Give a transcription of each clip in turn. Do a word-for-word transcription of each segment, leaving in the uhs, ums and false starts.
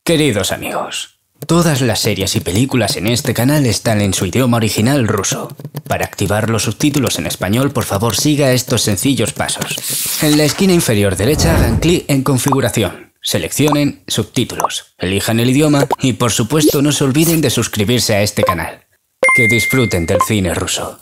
Queridos amigos, todas las series y películas en este canal están en su idioma original ruso. Para activar los subtítulos en español, por favor siga estos sencillos pasos. En la esquina inferior derecha hagan clic en configuración. Seleccionen subtítulos, elijan el idioma y por supuesto no se olviden de suscribirse a este canal. Que disfruten del cine ruso.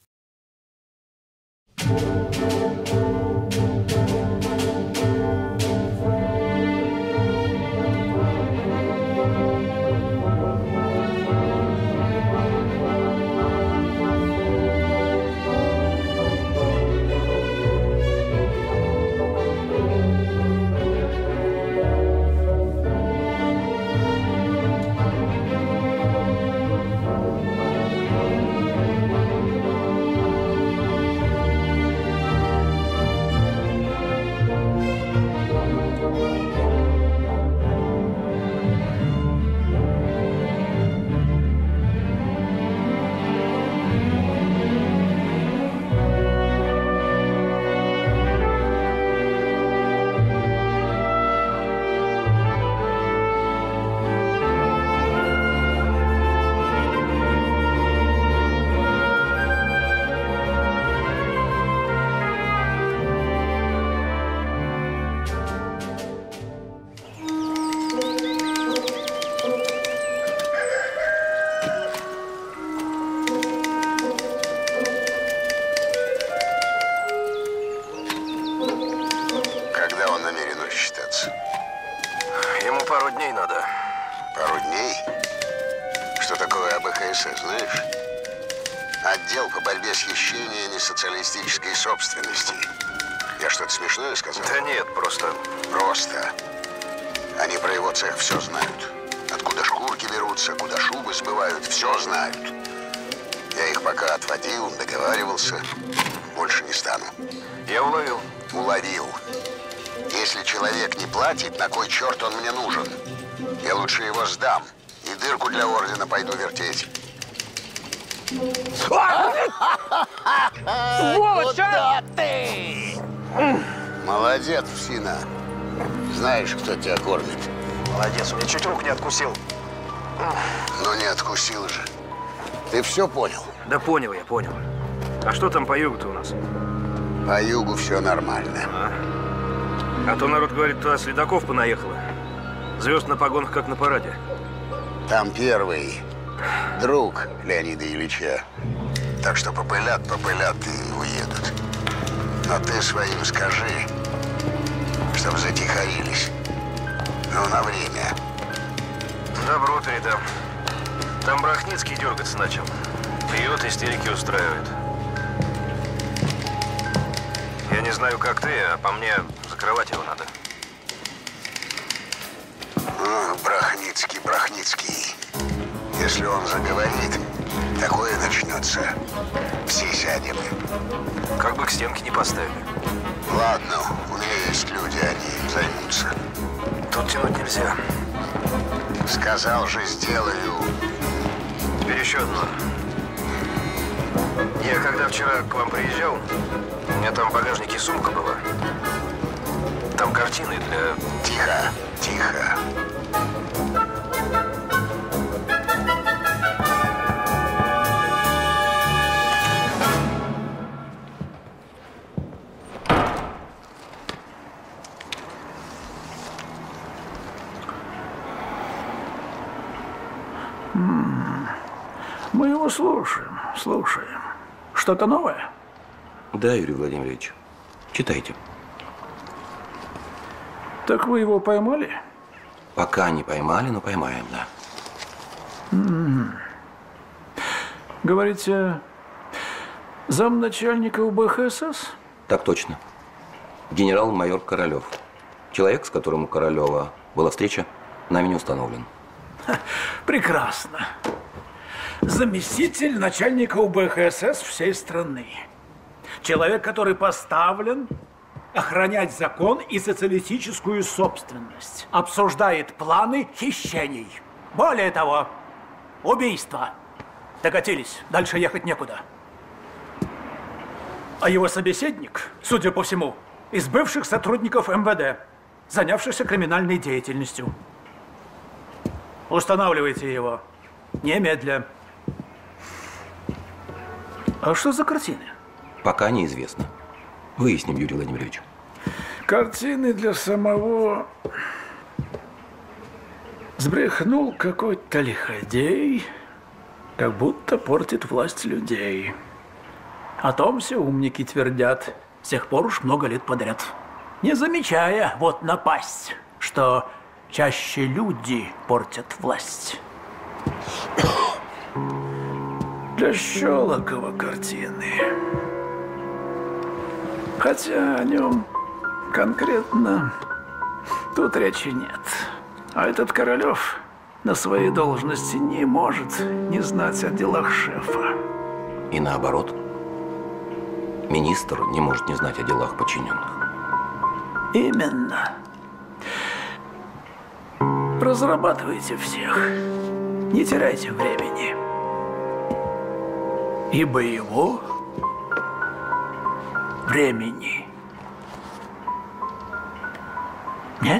Отдел по борьбе с хищением несоциалистической собственности. Я что-то смешное сказал? Да нет, просто... Просто. Они про его цех все знают. Откуда шкурки берутся, куда шубы сбывают, все знают. Я их пока отводил, договаривался. Больше не стану. Я уловил. Уловил. Если человек не платит, на кой черт он мне нужен? Я лучше его сдам. И дырку для ордена пойду вертеть. Сволочь, а! Ты! Молодец, псина. Знаешь, кто тебя кормит. Молодец, у меня чуть рук не откусил. Но не откусил же. Ты все понял? Да понял я, понял. А что там по югу-то у нас? По югу все нормально. А, а то народ говорит, туда следаков понаехало. Звезд на погонах, как на параде. Там первый друг Леонида Ильича. Так что попылят, попылят и уедут. Но ты своим скажи, чтобы затихарились. Ну, на время. Добро передам. Там Брахницкий дергаться начал. Пьет, истерики устраивает. Я не знаю, как ты, а по мне закрывать его надо. Ох, Брахницкий, Брахницкий. Если он заговорит, такое начнется. Все сядем. Как бы к стенке не поставили. Ладно, у меня есть люди, они займутся. Тут тянуть нельзя. Сказал же, сделаю. Теперь еще одно. Я когда вчера к вам приезжал, у меня там в багажнике сумка была. Там картины для... Тихо, тихо. Мы его слушаем, слушаем. Что-то новое? Да, Юрий Владимирович. Читайте. Так вы его поймали? Пока не поймали, но поймаем, да. М-м. Говорите, замначальника УБХСС? Так точно. Генерал-майор Королев. Человек, с которым у Королева была встреча, нами не установлен. Ха, прекрасно. Заместитель начальника УБХСС всей страны. Человек, который поставлен охранять закон и социалистическую собственность. Обсуждает планы хищений. Более того, убийства. Докатились. Дальше ехать некуда. А его собеседник, судя по всему, из бывших сотрудников эм вэ дэ, занявшихся криминальной деятельностью. Устанавливайте его. Немедля. А что за картины? Пока неизвестно. Выясним, Юрий Владимирович. Картины для самого... Сбрехнул какой-то лиходей, как будто портит власть людей. О том все умники твердят, с тех пор уж много лет подряд. Не замечая, вот напасть, что чаще люди портят власть. Для Щелокова картины. Хотя о нем конкретно тут речи нет. А этот Королев на своей должности не может не знать о делах шефа. И наоборот. Министр не может не знать о делах подчиненных. Именно. Разрабатывайте всех. Не теряйте времени. Ибо его времени нет.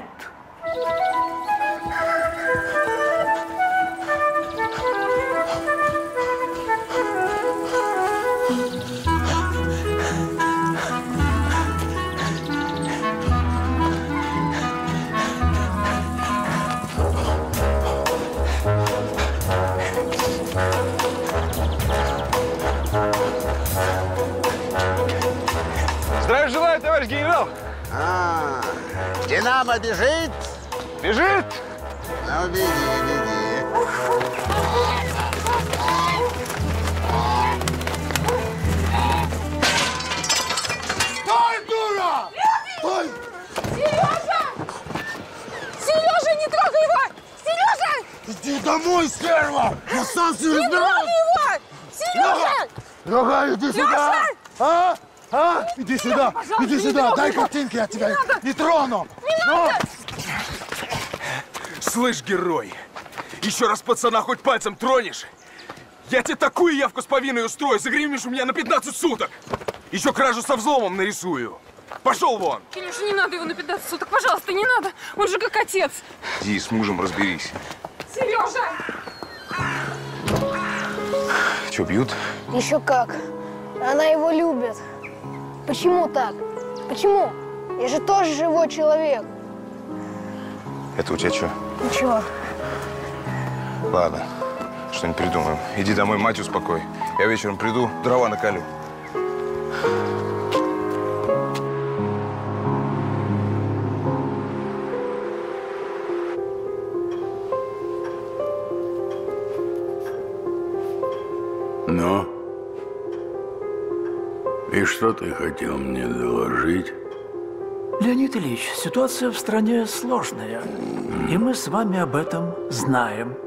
Здравия желаю, товарищ генерал! А, Динамо бежит? Бежит! Ну, беги, беги. Стой, дура! Стой! Сережа! Сережа, не трогай его! Сережа! Иди домой, стерва! Я сам все Не знаю! трогай его! Сережа! Дорогая, иди сюда! Леша! А? А? Иди сюда! Пожалуйста, Иди не сюда! трогай Дай его! картинки, я тебя Не надо! не трону! Не Ну? надо! Слышь, герой, еще раз пацана хоть пальцем тронешь, я тебе такую явку с повинной устрою, загремишь у меня на пятнадцать суток. Еще кражу со взломом нарисую. Пошел вон! Кирюша, не надо его на пятнадцать суток, пожалуйста, не надо! Он же как отец! Иди с мужем разберись. Сережа! Че, бьют? Еще как. Она его любит. Почему так? Почему? Я же тоже живой человек. Это у тебя что? Ничего. Ладно, что-нибудь придумаем. Иди домой, мать успокой. Я вечером приду, дрова наколю. Ну? И что ты хотел мне доложить? Леонид Ильич, ситуация в стране сложная. И мы с вами об этом знаем.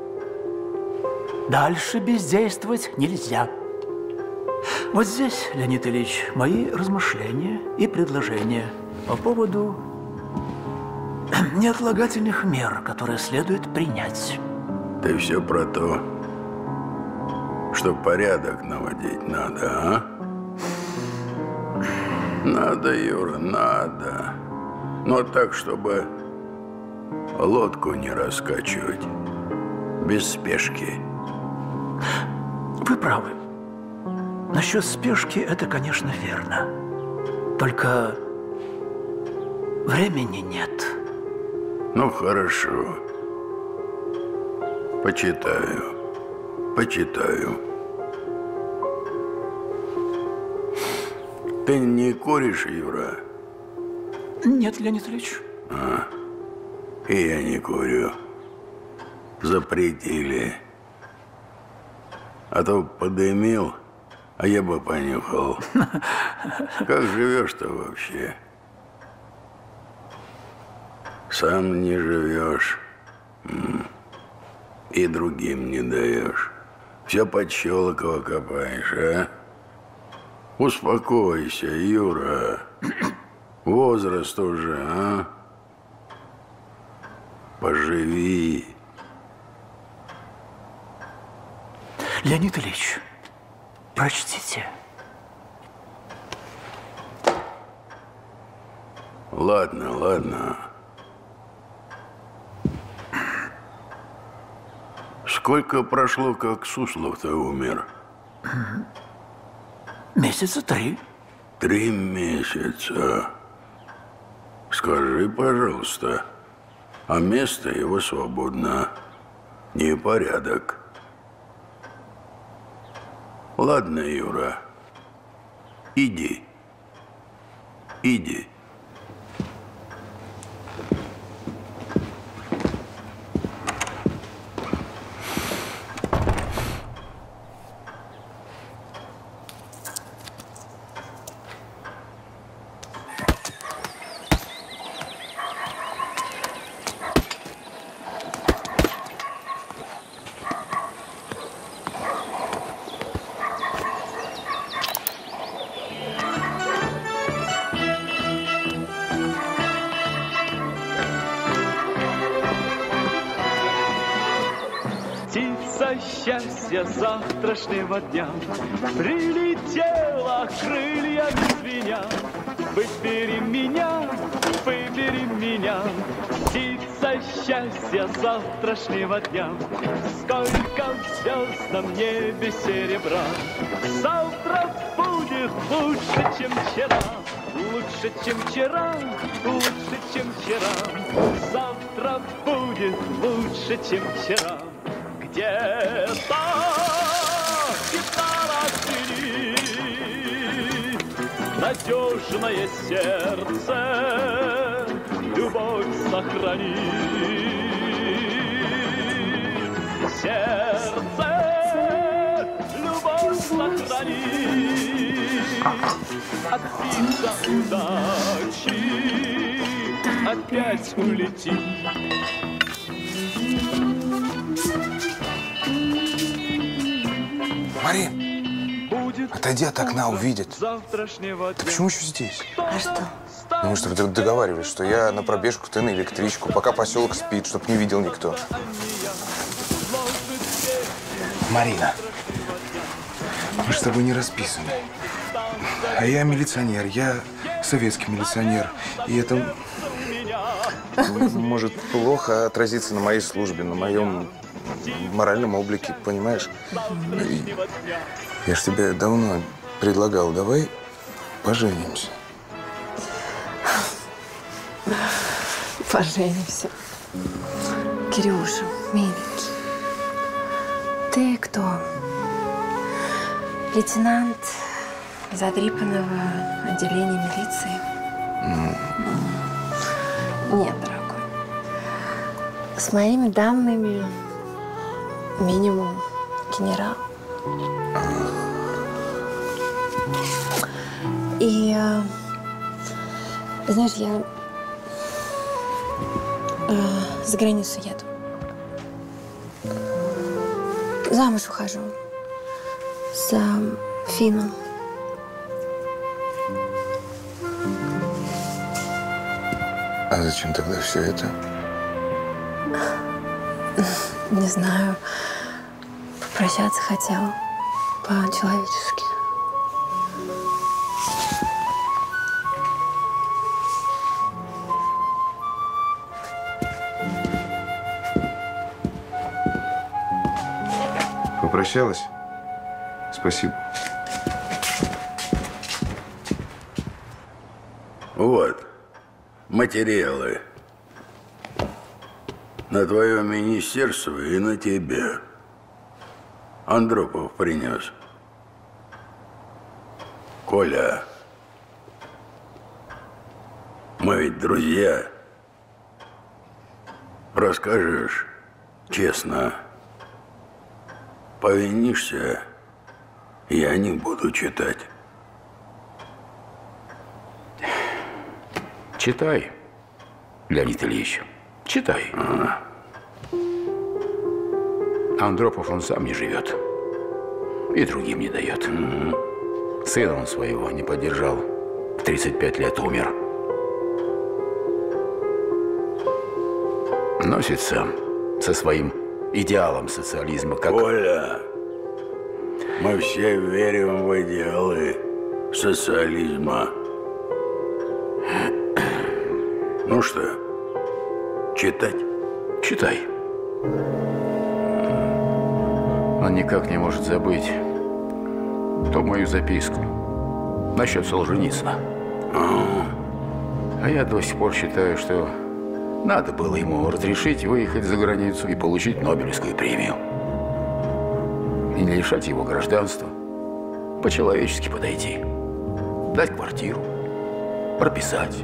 Дальше бездействовать нельзя. Вот здесь, Леонид Ильич, мои размышления и предложения по поводу неотлагательных мер, которые следует принять. Ты все про то, что порядок наводить надо, а? Надо, Юра, надо. Но так, чтобы лодку не раскачивать. Без спешки. Вы правы. Насчет спешки это, конечно, верно. Только времени нет. Ну, хорошо. Почитаю. Почитаю. Ты не куришь, Юра? Нет, Леонид Ильич. А, и я не курю. Запретили. А то подымил, а я бы понюхал. Как живешь-то вообще? Сам не живешь. И другим не даешь. Все под Щелокова копаешь, а? Успокойся, Юра. Возраст уже, а? Поживи. Леонид Ильич, прочтите. Ладно, ладно. Сколько прошло, как Суслов-то умер? Месяца три. Три месяца. Скажи, пожалуйста, а место его свободно. Непорядок. Ладно, Юра, иди. Иди. Счастья завтрашнего дня прилетела крыльями звеня. Выбери меня, выбери меня, птица счастья завтрашнего дня. Сколько в звездном небе серебра, завтра будет лучше, чем вчера. Лучше, чем вчера, лучше, чем вчера. Завтра будет лучше, чем вчера. Где-то гитара цели, надежное сердце, любовь сохрани. Сердце, любовь сохрани. От птица удачи опять улетит. Марин, отойди от окна, увидит. Ты почему еще здесь? А что? Ну, мы что, договаривались, что я на пробежку, ты на электричку, пока поселок спит, чтоб не видел никто. Марина, мы с тобой не расписаны. А я милиционер, я советский милиционер. И это может плохо отразиться на моей службе, на моем моральном облике, понимаешь? И я ж тебе давно предлагал, давай поженимся. Поженимся. Кирюша, миленький, ты кто? Лейтенант задрипанного отделения милиции? Ну. Нет, дорогой. С моими данными минимум генерал. И, э, знаешь, я э, за границу еду. Замуж ухожу. За финном. А зачем тогда все это? Не знаю. Попрощаться хотела. По-человечески. Попрощалась? Спасибо. Вот, материалы. На твое министерство и на тебя. Андропов принес. Коля, мы ведь друзья. Расскажешь честно. Повинишься, я не буду читать. Читай, Леонид Ильич, читай. А. Андропов он сам не живет. И другим не дает. Mm-hmm. Сына он своего не поддержал. В тридцать пять лет умер. Носится со своим идеалом социализма, как… Коля, мы все верим в идеалы социализма. Ну что, читать? Читай. Он никак не может забыть ту мою записку насчет Солженицына. А я до сих пор считаю, что надо было ему разрешить выехать за границу и получить Нобелевскую премию. И не лишать его гражданства. По-человечески подойти. Дать квартиру. Прописать.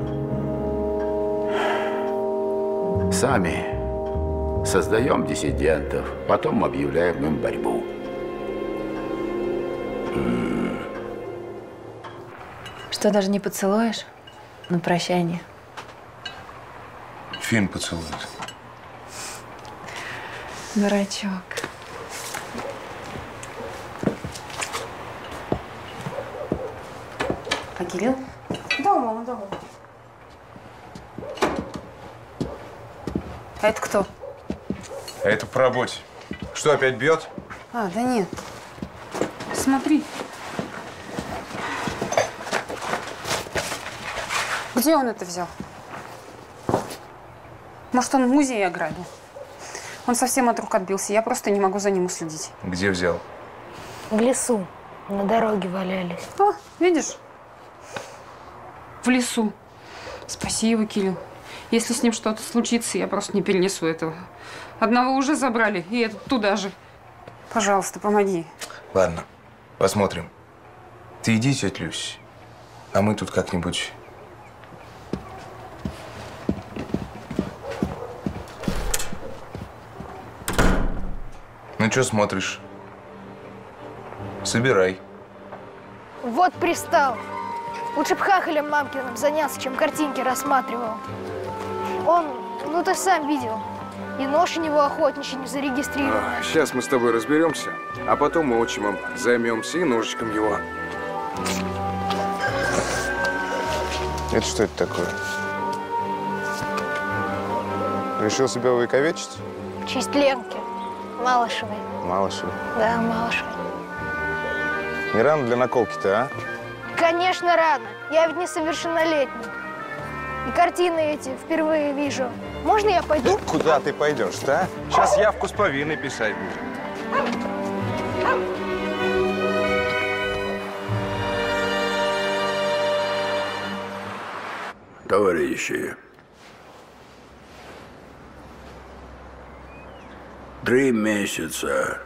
Сами создаем диссидентов, потом объявляем им борьбу. Что, даже не поцелуешь? На прощание. Фильм поцелует. Дурачок. А Кирилл? Дома, он дома. А это кто? А это по работе. Что, опять бьет? А, да нет. Смотри. Где он это взял? Может, он в музее ограбил? Он совсем от рук отбился. Я просто не могу за ним уследить. Где взял? В лесу. На дороге валялись. О, видишь? В лесу. Спаси его, Кирилл. Если с ним что-то случится, я просто не перенесу этого. Одного уже забрали, и этот туда же. Пожалуйста, помоги. Ладно, посмотрим. Ты иди, тетя Люсь, а мы тут как-нибудь… Ну, что смотришь? Собирай. Вот пристал. Лучше б хахалем мамкиным занялся, чем картинки рассматривал. Он, ну ты сам видел, и нож у него охотничий не зарегистрирован. А, сейчас мы с тобой разберемся, а потом мы отчимом займемся и ножичком его. Это что это такое? Решил себя увековечить? В честь Ленки Малышевой. Малышевой? Да, Малышевой. Не рано для наколки-то, а? Конечно, рано. Я ведь несовершеннолетний. И картины эти впервые вижу. Можно я пойду? Куда ты пойдешь-то, а? Сейчас явку с повинной писать буду. Товарищи, три месяца,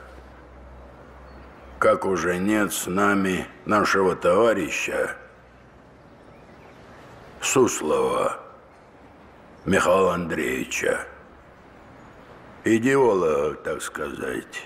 как уже нет с нами нашего товарища Суслова Михаила Андреевича, идеолога, так сказать,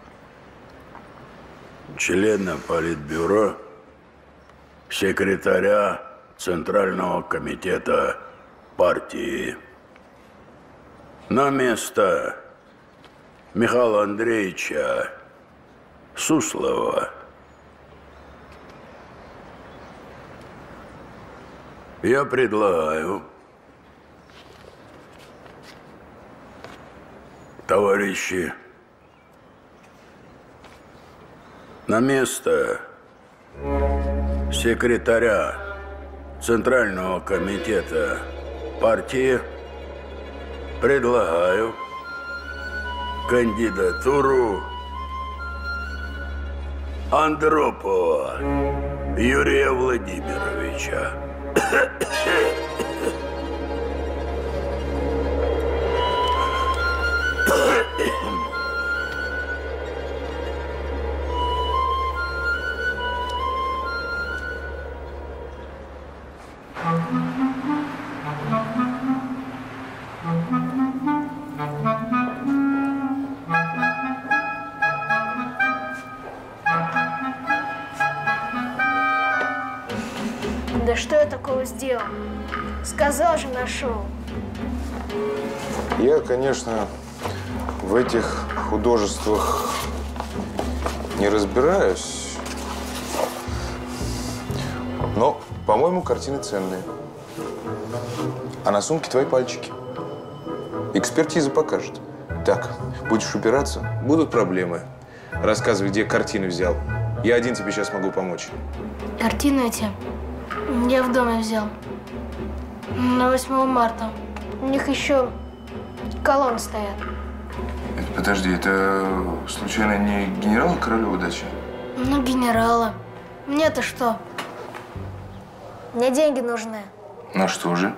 члена Политбюро, секретаря Центрального комитета партии. На место Михаила Андреевича Суслова я предлагаю товарищи на место секретаря Центрального комитета партии предлагаю кандидатуру Андропова Юрия Владимировича. Да что я такого сделал? Сказал же, нашел. Я, конечно, в этих художествах не разбираюсь, но, по-моему, картины ценные. А на сумке твои пальчики. Экспертиза покажет. Так, будешь упираться, будут проблемы. Рассказывай, где картины взял. Я один тебе сейчас могу помочь. Картины эти я в доме взял. На восьмое марта. У них еще колонны стоят. Это, подожди, это случайно не генерал Королёва дача? Ну, генерала. Мне-то что? Мне деньги нужны. На что же?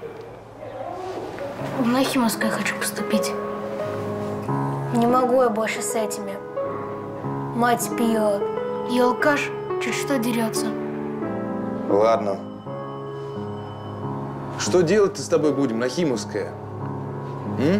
В Нахимовское хочу поступить. Не могу я больше с этими. Мать пьет. И алкаш чуть что дерется. Ладно. Что делать-то с тобой будем, Нахимовская? М?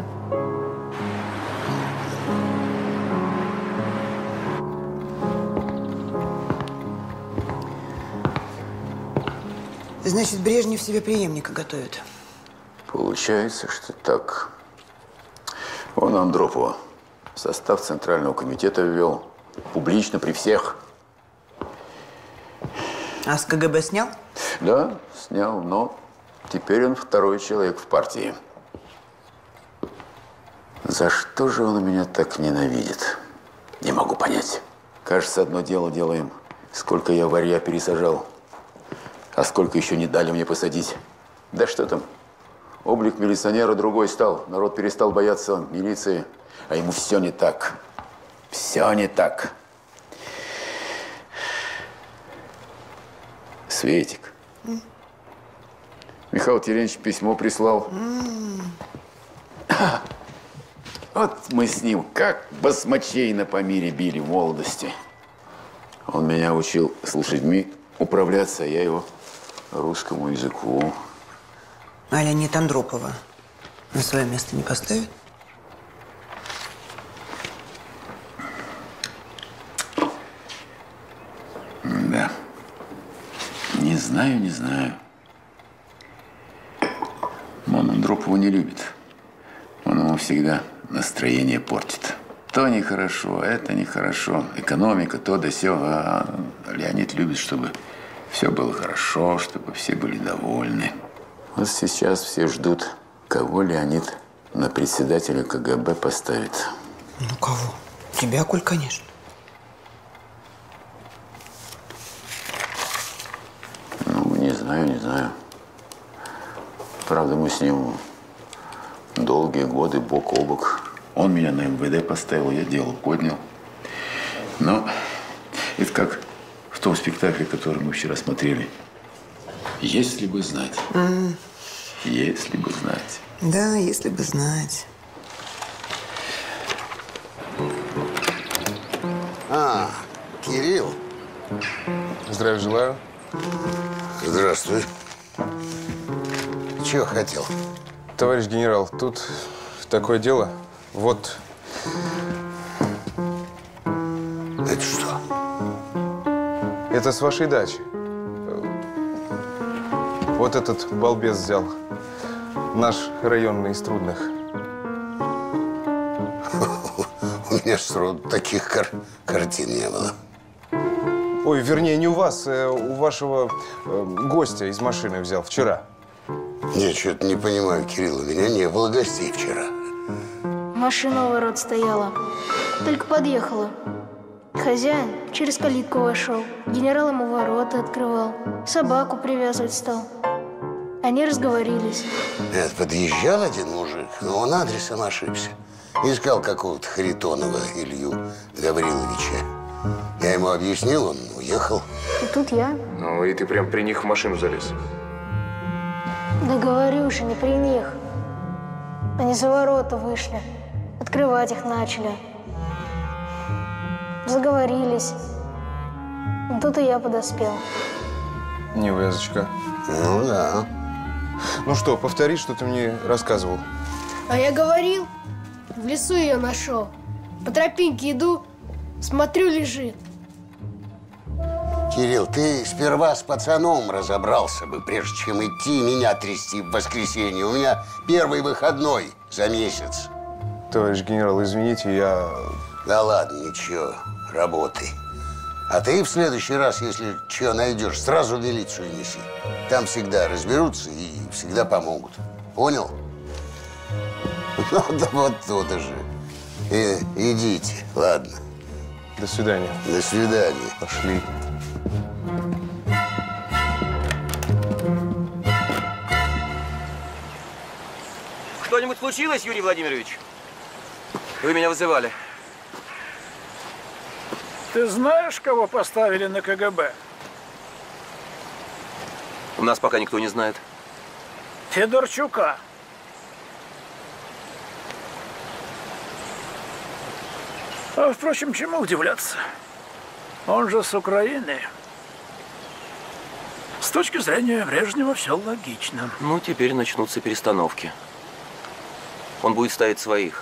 Значит, Брежнев себе преемника готовит. Получается, что так. Он Андропова в состав Центрального комитета ввел. Публично, при всех. А с КГБ снял? Да, снял, но теперь он второй человек в партии. За что же он меня так ненавидит? Не могу понять. Кажется, одно дело делаем. Сколько я варья пересажал, а сколько еще не дали мне посадить. Да что там? Облик милиционера другой стал. Народ перестал бояться милиции, а ему все не так. Все не так. Светик. Mm. Михаил Терентьевич письмо прислал. Mm. Вот мы с ним как басмачей на Памире били в молодости. Он меня учил с лошадьми управляться, а я его русскому языку. А Леонид Андропова на свое место не поставит? Да. Не знаю, не знаю. Он Андропову не любит. Он ему всегда настроение портит. То нехорошо, это нехорошо. Экономика, то да сё. А Леонид любит, чтобы все было хорошо, чтобы все были довольны. Вот сейчас все ждут, кого Леонид на председателя КГБ поставит. Ну, кого? Тебя, Коль, конечно. Ну, не знаю, не знаю. Правда, мы с ним долгие годы бок о бок. Он меня на эм вэ дэ поставил, я дело поднял. Но это как в том спектакле, который мы вчера смотрели. Если бы знать. Mm. Если бы знать. Да, если бы знать. А, Кирилл. Здравия желаю. Здравствуй. Чего хотел? Товарищ генерал, тут такое дело. Вот. Это что? Это с вашей дачи. Вот этот балбес взял. Наш районный из трудных. У меня сроду таких кар картин не было. Ой, вернее, не у вас, а у вашего э, гостя из машины взял вчера. Я что-то не понимаю, Кирилл, у меня не было гостей вчера. Машина у ворот стояла. Только подъехала. Хозяин через калитку вошел. Генерал ему ворота открывал. Собаку привязывать стал. Они разговорились. Нет, подъезжал один мужик, но он адресом ошибся. Искал какого-то Харитонова Илью Гавриловича. Я ему объяснил, он уехал. И тут я. Ну, и ты прям при них в машину залез? Да говорю же, не при них. Они за ворота вышли. Открывать их начали. Заговорились. И тут и я подоспел. Невязочка. Ну да. Ну что, повтори, что ты мне рассказывал. А я говорил, в лесу ее нашел. По тропинке иду, смотрю, лежит. Кирилл, ты сперва с пацаном разобрался бы, прежде чем идти меня трясти в воскресенье. У меня первый выходной за месяц. Товарищ генерал, извините, я… Да ладно, ничего, работай. А ты в следующий раз, если что найдешь, сразу в милицию неси. Там всегда разберутся и всегда помогут. Понял? Ну, да вот туда же. И, идите, ладно. До свидания. До свидания. Пошли. Что-нибудь случилось, Юрий Владимирович? Вы меня вызывали. Ты знаешь, кого поставили на ка гэ бэ? У нас пока никто не знает. Федорчука. А, впрочем, чему удивляться? Он же с Украины. С точки зрения Брежнева все логично. Ну, теперь начнутся перестановки. Он будет ставить своих.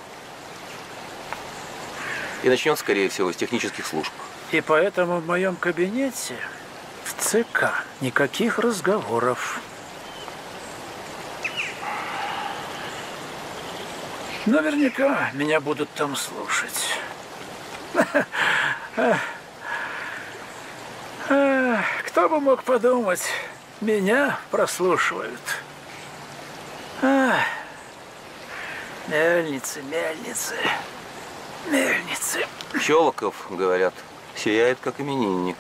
И начнет, скорее всего, с технических служб. И поэтому в моем кабинете в ЦК никаких разговоров. Наверняка меня будут там слушать. Кто бы мог подумать, меня прослушивают. Мельницы, мельницы, мельницы. Щелоков, говорят, сияет как именинник.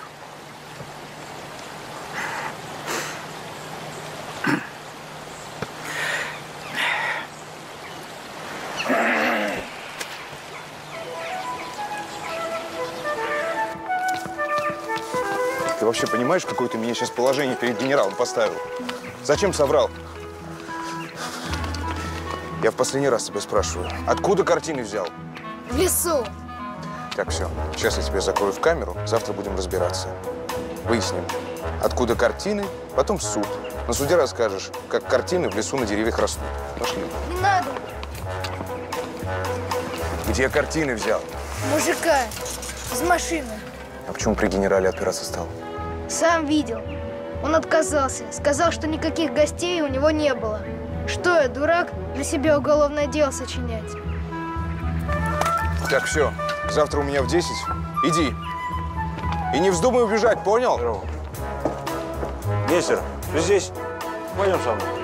Ты вообще понимаешь, какое ты меня сейчас положение перед генералом поставил? Зачем соврал? Я в последний раз тебя спрашиваю, откуда картины взял? В лесу. Так, все. Сейчас я тебя закрою в камеру, завтра будем разбираться. Выясним, откуда картины, потом в суд. На суде расскажешь, как картины в лесу на деревьях растут. Пошли. Не надо. Где картины взял? Мужика. Из машины. А почему при генерале отпираться стал? Сам видел. Он отказался. Сказал, что никаких гостей у него не было. Что я, дурак, для себя уголовное дело сочинять? Так, все. Завтра у меня в десять. Иди. И не вздумай убежать, понял? Здорово. Нестер, ты здесь? Пойдем со мной.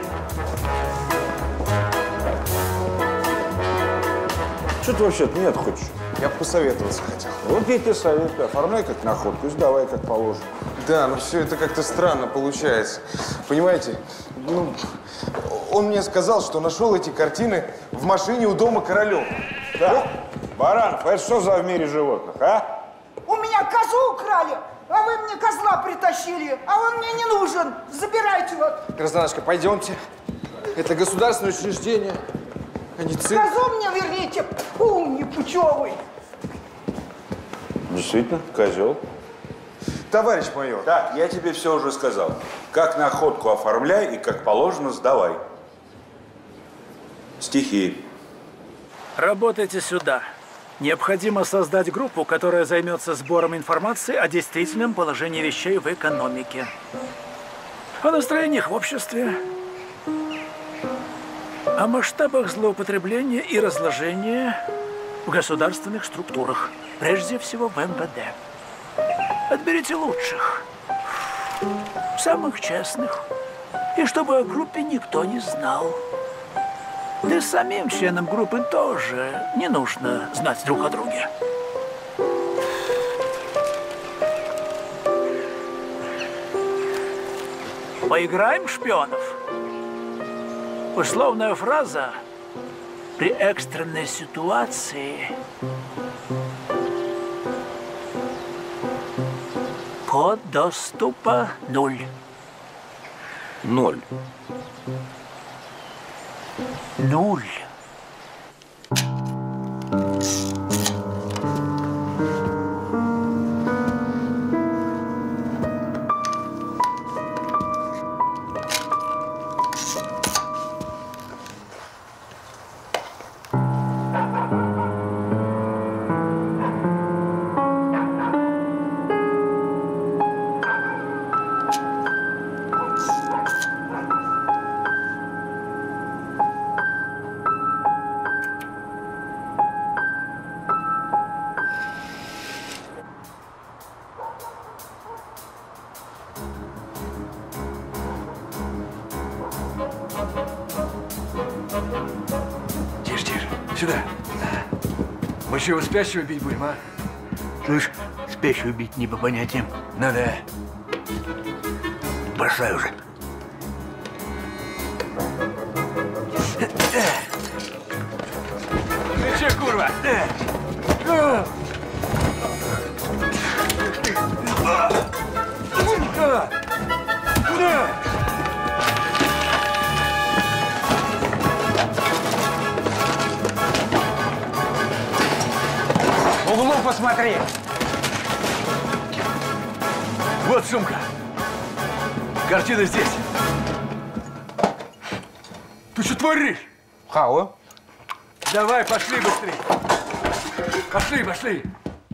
Что ты вообще от меня хочешь? Я бы посоветоваться хотел. Вот я тебе советую. Оформляй как находку и сдавай как положено. Да, но все это как-то странно получается. Понимаете, ну, он мне сказал, что нашел эти картины в машине у дома Королёва. Да. Баранов, это что за в мире животных, а? У меня козу украли, а вы мне козла притащили, а он мне не нужен. Забирайте вот. Гражданочка, пойдемте. Это государственное учреждение, а не цирк. Козу мне верните, умник пучевый. Действительно, козел. Товарищ майор. Так, я тебе все уже сказал. Как находку оформляй и как положено сдавай. Стихи. Работайте сюда. Необходимо создать группу, которая займется сбором информации о действительном положении вещей в экономике, о настроениях в обществе, о масштабах злоупотребления и разложения в государственных структурах, прежде всего в эм вэ дэ. Отберите лучших, самых честных, и чтобы о группе никто не знал. Да и самим членам группы тоже не нужно знать друг о друге. Поиграем в шпионов? Условная фраза при экстренной ситуации. Код доступа нуль. Ноль. Нуль. Тише, тише. Сюда. Мы чего, спящего бить будем, а? Слышь, спящего бить не по понятиям. Ну да. Бросай уже. Jeszcze, kurwa! В углу посмотри. Вот сумка. Картина здесь. Ты что творишь? Хау. Давай, пошли быстрее. Пошли, пошли.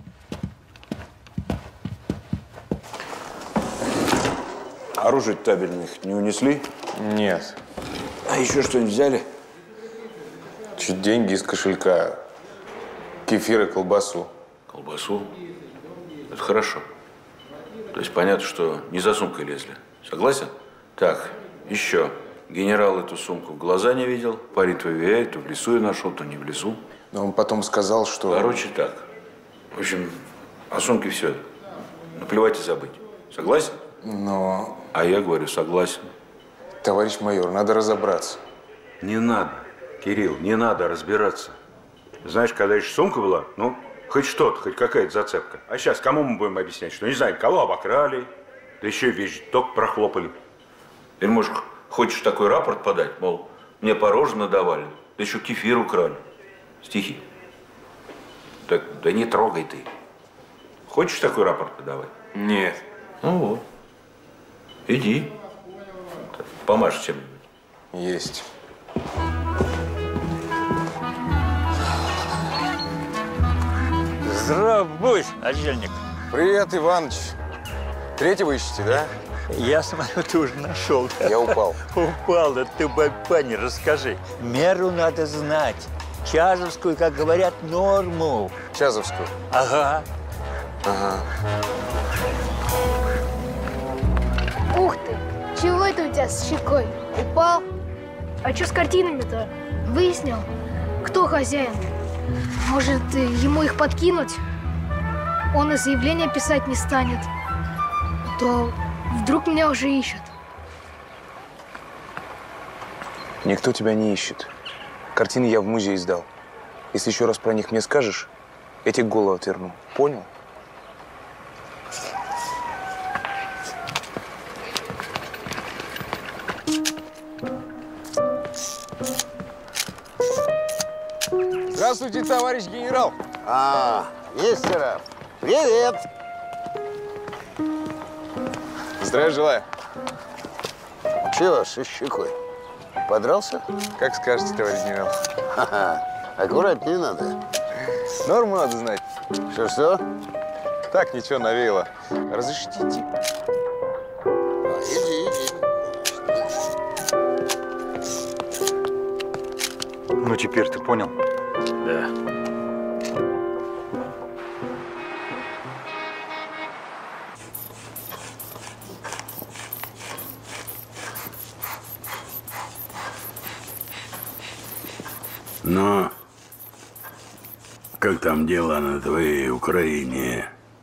Оружие табельных не унесли? Нет. А еще что-нибудь взяли? Чуть деньги из кошелька. Кефир и колбасу. Колбасу? Это хорошо. То есть понятно, что не за сумкой лезли. Согласен? Так, еще. Генерал эту сумку в глаза не видел. Парень твой вияет, то в лесу я нашел, то не в лесу. Но он потом сказал, что… Короче, так. В общем, о сумке все. Наплевать и забыть. Согласен? Но… А я говорю, согласен. Товарищ майор, надо разобраться. Не надо, Кирилл, не надо разбираться. Знаешь, когда еще сумка была, ну, хоть что-то, хоть какая-то зацепка. А сейчас кому мы будем объяснять, что не знаем, кого обокрали, да еще и вещь только прохлопали. Или, может, хочешь такой рапорт подать, мол, мне порожно давали, да еще кефир украли. Стихи. Так, да не трогай ты. Хочешь такой рапорт подавать? Нет. Ну вот. Иди. Помажь чем-нибудь. Есть. Здравствуй, начальник. Привет, Иваныч. Третьего ищете, да? Я смотрю, ты уже нашел. Я упал. Упал, да ты, папане, расскажи. Меру надо знать. Чазовскую, как говорят, норму. Чазовскую? Ага. Ага. Ух ты! Чего это у тебя с щекой? Упал? А что с картинами-то? Выяснил, кто хозяин? Может, ему их подкинуть? Он и заявление писать не станет. То вдруг меня уже ищут. Никто тебя не ищет. Картины я в музей сдал. Если еще раз про них мне скажешь, я тебе голову отверну. Понял? Здравствуйте, товарищ генерал. А, Нестеров, привет. Здравия желаю. Чего с щекой? Подрался? Как скажете, товарищ генерал. Ха-ха. Аккуратнее надо. Норму надо знать. Что-что? Так, ничего, навеяло. Разрешите идти? А, иди, иди. Ну, теперь ты понял? Да. Но как там дела на твоей Украине?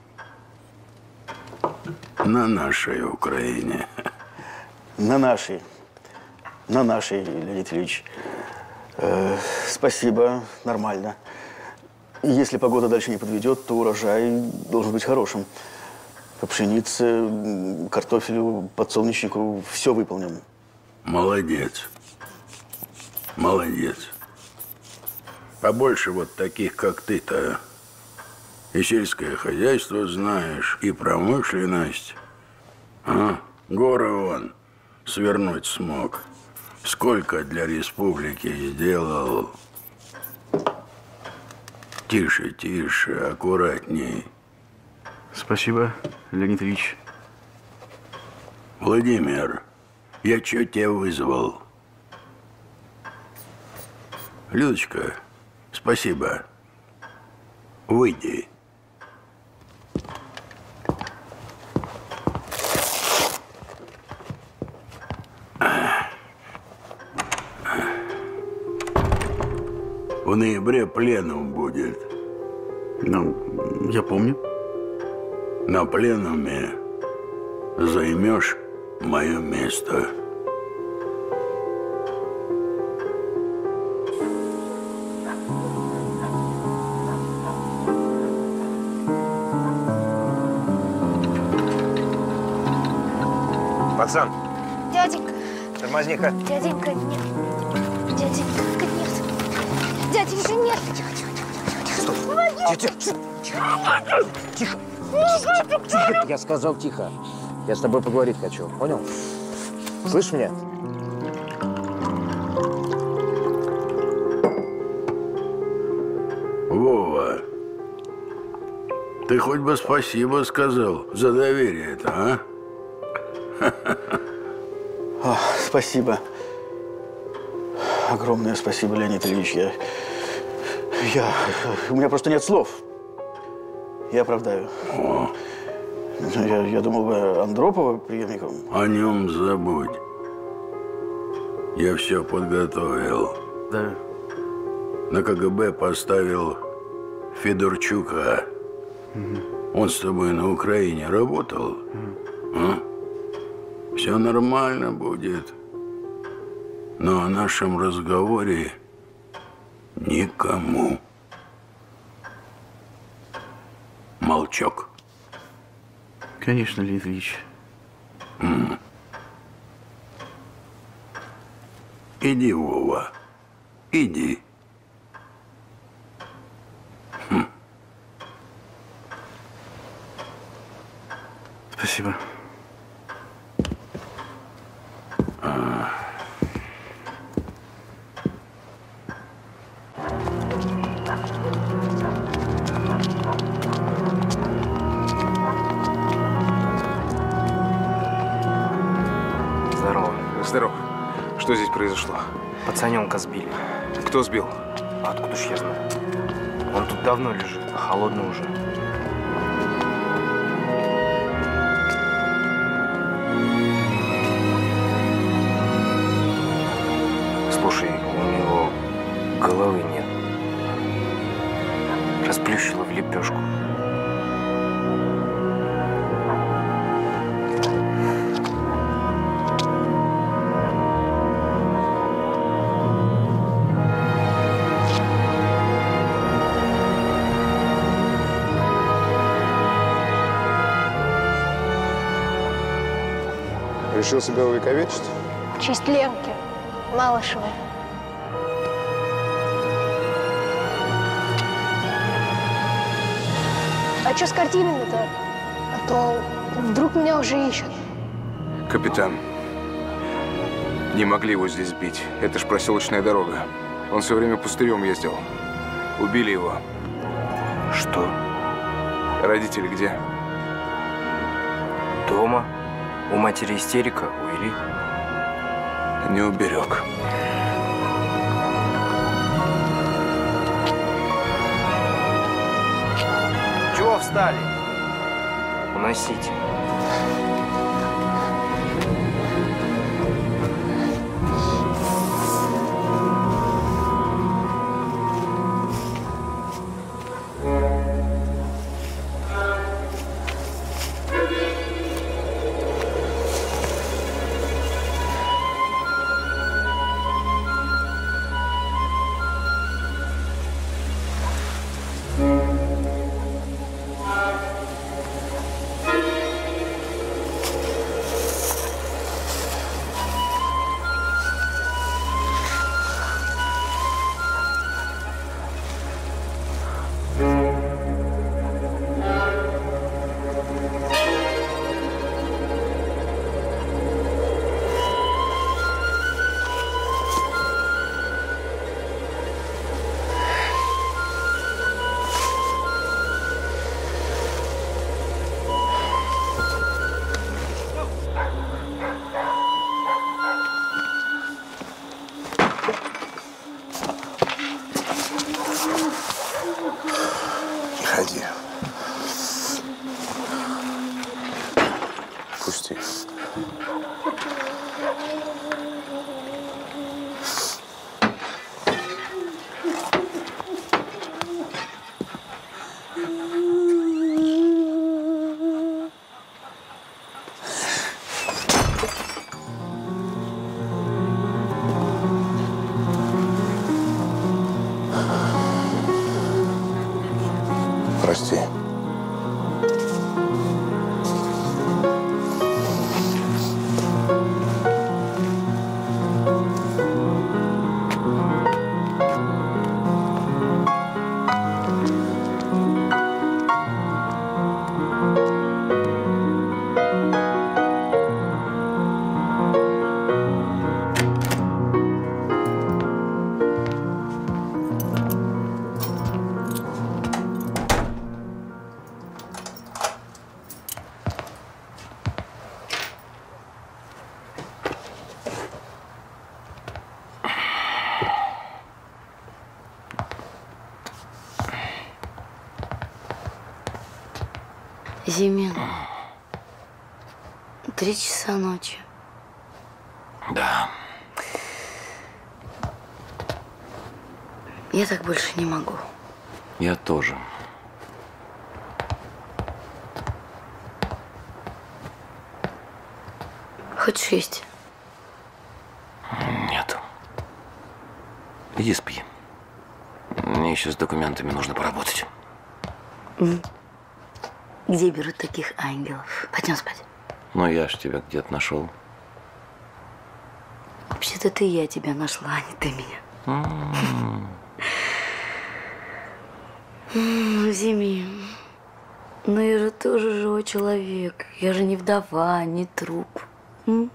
На нашей Украине. На нашей. На нашей, Леонид Ильич. Э, спасибо, нормально. Если погода дальше не подведет, то урожай должен быть хорошим. По пшенице, картофелю, подсолнечнику все выполним. Молодец. Молодец. Побольше вот таких, как ты-то. И сельское хозяйство знаешь, и промышленность. А? Горы вон свернуть смог. Сколько для республики сделал. Тише, тише, аккуратней. Спасибо, Леонид Ильич. Владимир, я чё тебя вызвал? Людочка, спасибо. Выйди. В ноябре пленум будет. Ну, я помню. На пленуме займешь мое место. Оксан, Дяденька, тормозни-ка. дяденька, нет. Дяденька, нет. Дяденька, нет. Тихо, тихо, тихо. Стой. Тихо, тихо. Тихо. Тихо. Я сказал тихо. Я с тобой поговорить хочу. Понял? Слышишь меня? Вова, ты хоть бы спасибо сказал за доверие-то, а? О, спасибо. Огромное спасибо, Леонид Ильич. Я, я, у меня просто нет слов. Я оправдаю. О. Я, я думал бы Андропова преемником. О нем забудь. Я все подготовил. Да. На КГБ поставил Федорчука. Угу. Он с тобой на Украине работал? Угу. А? Все нормально будет. Но о нашем разговоре никому. Молчок. Конечно, Леонид Ильич. М. Иди, Вова, иди. Хм. Спасибо. А. Здорово. Здорово. Что здесь произошло? Пацаненка сбили. Кто сбил? А откуда ж я знаю? Он тут давно лежит, холодный уже. Слушай, у него головы нет. Расплющило в лепешку. Решил себя увековечить? В честь Ленки Малышевой. А что с картинами-то? А то вдруг меня уже ищут. Капитан, не могли его здесь сбить. Это ж проселочная дорога. Он все время пустырем ездил. Убили его. Что? Родители где? Дома. У матери истерика, у Ильи. Не уберег. Чего встали? Уносите. Ходи. Пусти. Прости. Зимин, три часа ночи. Да. Я так больше не могу. Я тоже. Хочешь есть? Нет. Иди спи. Мне еще с документами нужно поработать. Где берут таких ангелов? Пойдем спать. Ну, я ж тебя где-то нашел. Вообще-то ты я тебя нашла, а не ты меня. Зими, ну я же тоже живой человек. Я же не вдова, не труп. М?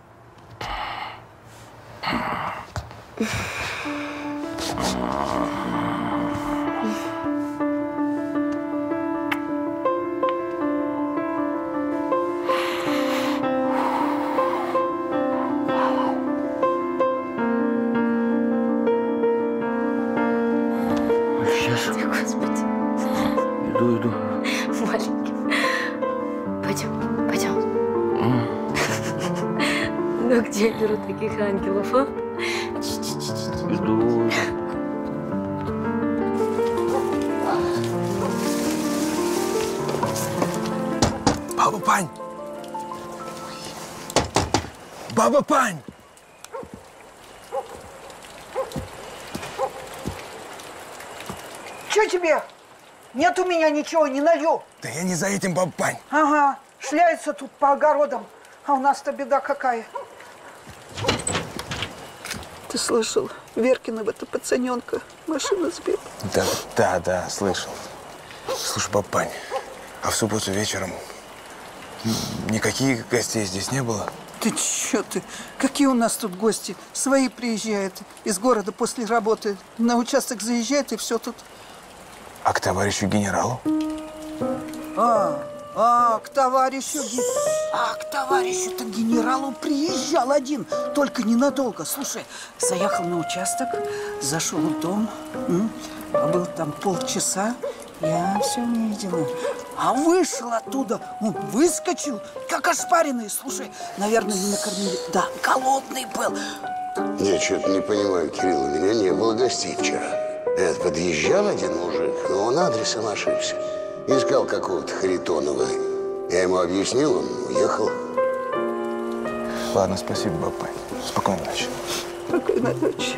Господи. Иду, иду. Маленький. Пойдем, пойдем. Ну где берут таких ангелов, а? Иду. Баба Пань! Баба Пань! Че тебе? Нет у меня ничего, не налью. Да я не за этим, баба Пань. Ага, шляется тут по огородам, а у нас-то беда какая. Ты слышал, Веркиного-то пацаненка машина сбила. Да, да, да, слышал. Слушай, баба Пань, а в субботу вечером никаких гостей здесь не было? Ты че ты? Какие у нас тут гости? Свои приезжают из города после работы. На участок заезжают и все тут. А к товарищу генералу? А, а, к товарищу, а, к товарищу-то генералу приезжал один, только ненадолго. Слушай, заехал на участок, зашел в дом, м, был там полчаса, я все видела. А вышел оттуда, он выскочил, как ошпаренный. Слушай, наверное, не накормили. Да, голодный был. Я что-то не понимаю, Кирилл, у меня не было гостей вчера. Это подъезжал один мужик, но он адресом ошибся. Искал какого-то Харитонова. Я ему объяснил, он уехал. Ладно, спасибо, баба Пань. Спокойной ночи. Спокойной ночи.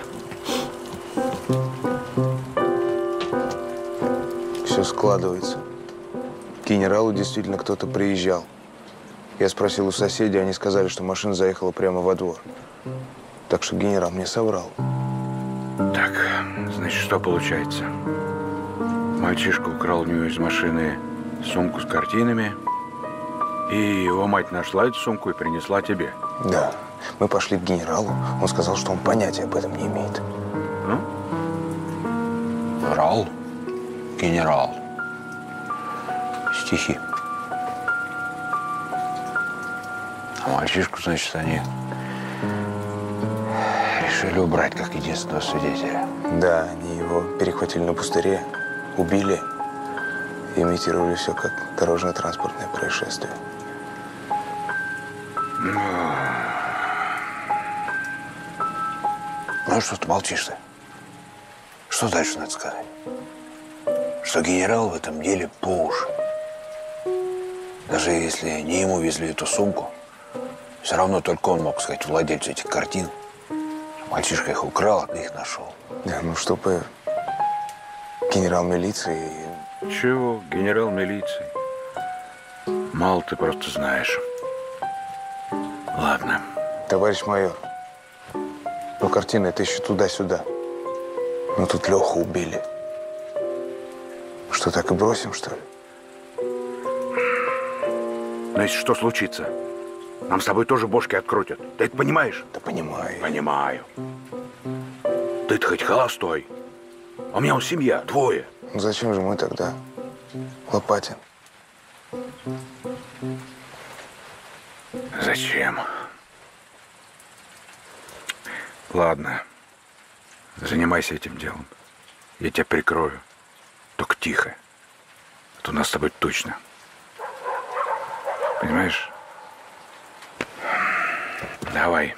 Все складывается. К генералу действительно кто-то приезжал. Я спросил у соседей, они сказали, что машина заехала прямо во двор. Так что генерал мне соврал. Так, значит, что получается? Мальчишка украл у него из машины сумку с картинами, и его мать нашла эту сумку и принесла тебе. Да. Мы пошли к генералу. Он сказал, что он понятия об этом не имеет. Ну? Врал генерал. Стихи. А мальчишку, значит, они решили убрать как единственного свидетеля. Да, они его перехватили на пустыре, убили и имитировали все как дорожно-транспортное происшествие. Ну, что ты молчишь-то? Что дальше надо сказать? Что генерал в этом деле по уши. Даже если не ему везли эту сумку, все равно только он мог сказать владельцу этих картин. Мальчишка их украл, а ты их нашел. Да, ну чтобы генерал милиции… Чего? Генерал милиции? Мало ты просто знаешь. Ладно. Товарищ майор, ну картина это еще туда-сюда. Ну тут Леху убили. Что, так и бросим, что ли? Значит, что случится? Нам с тобой тоже бошки открутят. Ты это понимаешь? Да понимаю. Понимаю. Ты-то хоть холостой. А у меня вот семья, двое. Ну зачем же мы тогда? Лопатин. Зачем? Ладно. Занимайся этим делом. Я тебя прикрою. Только тихо. А то нас с тобой точно Понимаешь? Давай.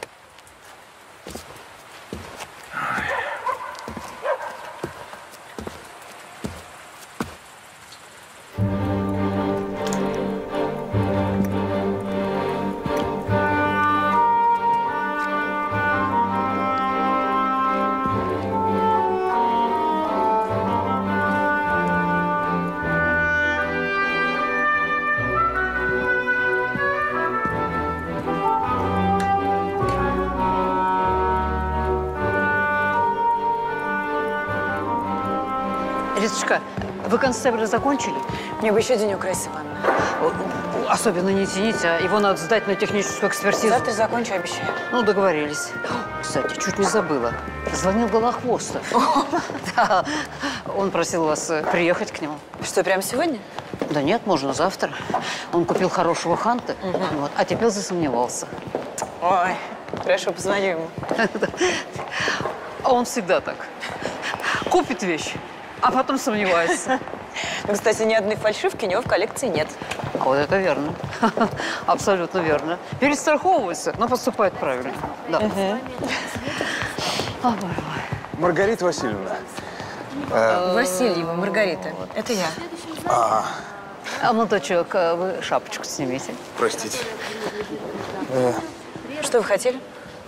Риточка, вы констебля закончили? Мне бы еще денек, Раиса Ивановна. Особенно не тяните, а его надо сдать на техническую экспертизу. Завтра закончу, обещаю. Ну, договорились. Кстати, чуть не забыла. Звонил Голохвостов. Да, он просил вас приехать к нему. Что, прямо сегодня? Да нет, можно завтра. Он купил хорошего ханта, вот, а теперь засомневался. Ой, хорошо, позвоню ему. А он всегда так. Купит вещь, а потом сомневается. Ну, кстати, ни одной фальшивки у него в коллекции нет. А вот это верно. Абсолютно верно. Перестраховывается, но поступает правильно. Да. Угу. Ой, Маргарита Васильевна. Э... Васильева, Маргарита. Это я. А, а молодочек, вы шапочку снимите. Простите. Э... Что вы хотели?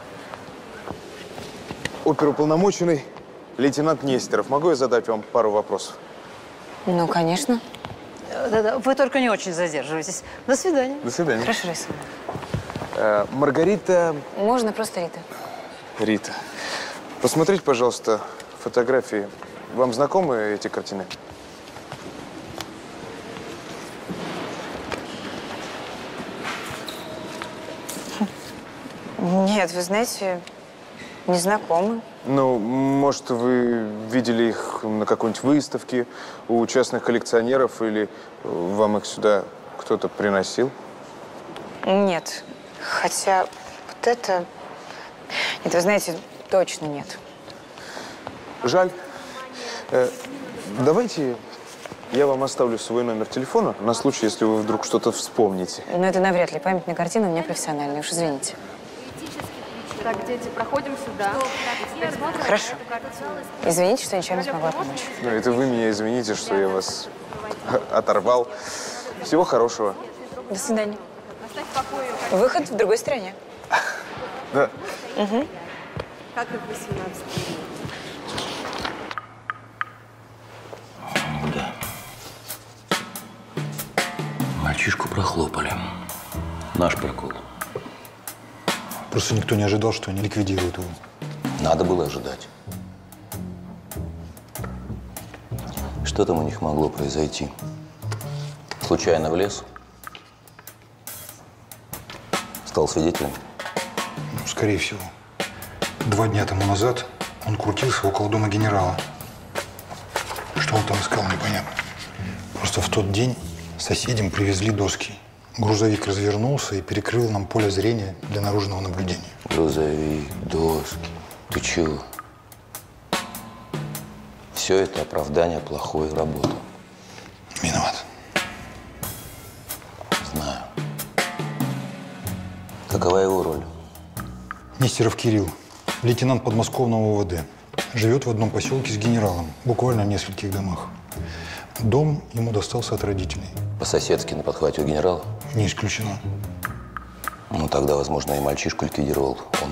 Оперуполномоченный лейтенант Нестеров. Могу я задать вам пару вопросов? Ну, конечно. Да-да, вы только не очень задерживайтесь. До свидания. До свидания. Хорошо, Раиса. Э, Маргарита… Можно просто Рита. Рита. Посмотрите, пожалуйста, фотографии. Вам знакомы эти картины? Нет, вы знаете, не знакомы. Ну, может, вы видели их на какой-нибудь выставке у частных коллекционеров, или вам их сюда кто-то приносил? Нет. Хотя вот это… Нет, вы знаете, точно нет. Жаль. Э, давайте я вам оставлю свой номер телефона на случай, если вы вдруг что-то вспомните. Но это навряд ли. Память на картину у меня профессиональная. Уж извините. Так, дети, проходим сюда. Хорошо. Извините, что ничем не смогла помочь. Ну, это вы меня извините, что я вас оторвал. Всего хорошего. До свидания. Выход в другой стороне. Да. Угу. Как и в восемнадцатом. Да. Мальчишку прохлопали. Наш прокол. Просто никто не ожидал, что они ликвидируют его. Надо было ожидать. Что там у них могло произойти? Случайно влез? Стал свидетелем? Ну, скорее всего. Два дня тому назад он крутился около дома генерала. Что он там искал, непонятно. Просто в тот день соседям привезли доски. Грузовик развернулся и перекрыл нам поле зрения для наружного наблюдения. Грузовик, доски. Ты чего? Все это оправдание плохой работы. Виноват. Знаю. Какова его роль? Нестеров Кирилл, лейтенант подмосковного ОВД. Живет в одном поселке с генералом, буквально в нескольких домах. Дом ему достался от родителей. По-соседски на подхвате у генерала? Не исключено. Ну, тогда, возможно, и мальчишку ликвидировал он.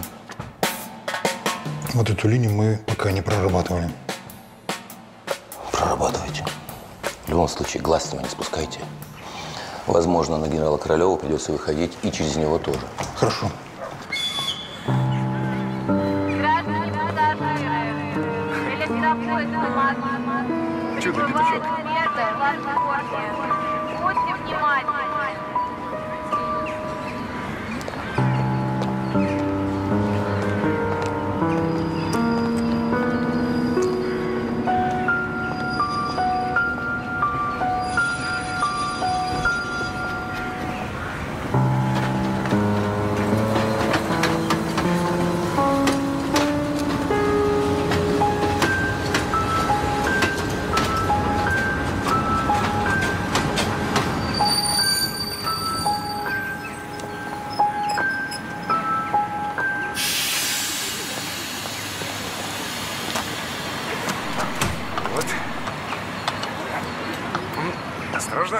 Вот эту линию мы пока не прорабатывали. Прорабатывайте. В любом случае, глаз с него не спускайте. Возможно, на генерала Королева придется выходить и через него тоже. Хорошо. Чего, петушок? Будьте внимательны. Осторожно.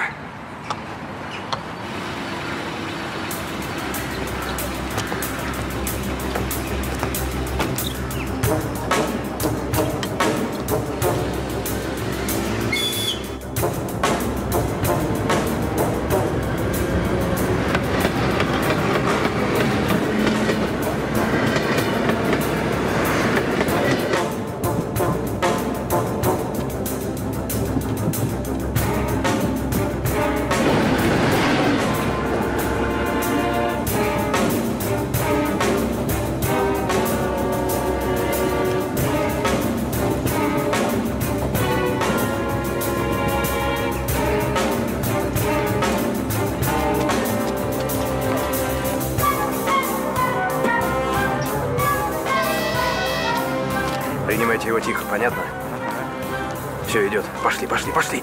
Принимайте его тихо, понятно? Все идет. Пошли, пошли, пошли.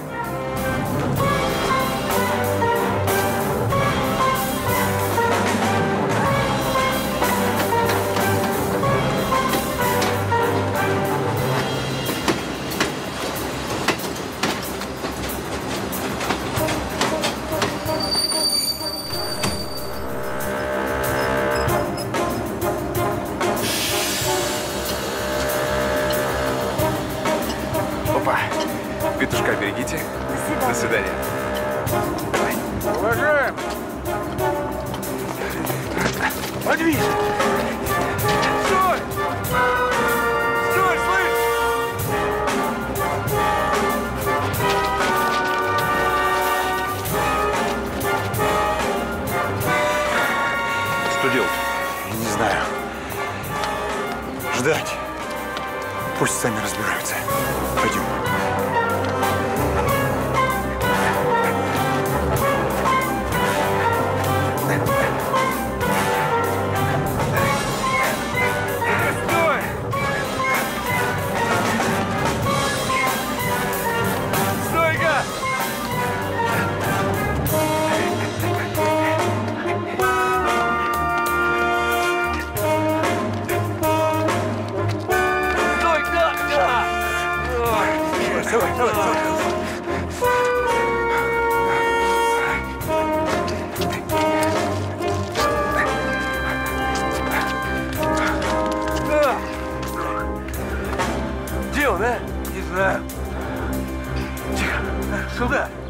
Петушка берегите. До свидания. Давай. Уважаем! Подвинь! Стой! Стой, слышь! Что делать? Не знаю. Ждать. Пусть сами разбираются. Пойдем. Давай, давай, давай. Где он, а? Не знаю. Тихо. Сюда.